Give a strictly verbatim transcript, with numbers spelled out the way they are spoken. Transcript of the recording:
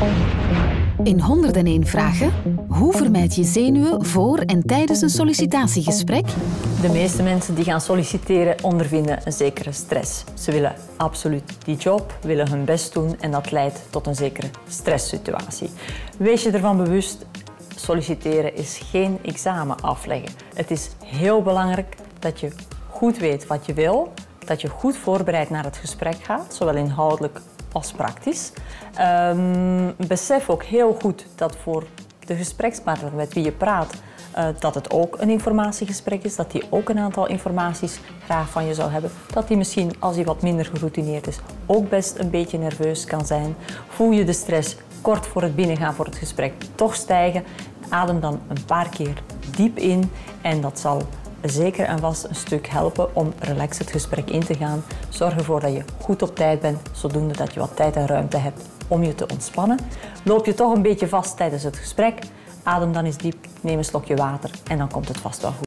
In honderdéén vragen, hoe vermijd je zenuwen voor en tijdens een sollicitatiegesprek? De meeste mensen die gaan solliciteren ondervinden een zekere stress. Ze willen absoluut die job, willen hun best doen en dat leidt tot een zekere stresssituatie. Wees je ervan bewust, solliciteren is geen examen afleggen. Het is heel belangrijk dat je goed weet wat je wil, dat je goed voorbereid naar het gesprek gaat, zowel inhoudelijk als praktisch. Um, besef ook heel goed dat voor de gesprekspartner met wie je praat, uh, dat het ook een informatiegesprek is, dat hij ook een aantal informaties graag van je zou hebben. Dat hij misschien, als hij wat minder geroutineerd is, ook best een beetje nerveus kan zijn. Voel je de stress kort voor het binnengaan voor het gesprek toch stijgen, adem dan een paar keer diep in en dat zal zeker en vast een stuk helpen om relaxed het gesprek in te gaan. Zorg ervoor dat je goed op tijd bent, zodoende dat je wat tijd en ruimte hebt om je te ontspannen. Loop je toch een beetje vast tijdens het gesprek, adem dan eens diep, neem een slokje water en dan komt het vast wel goed.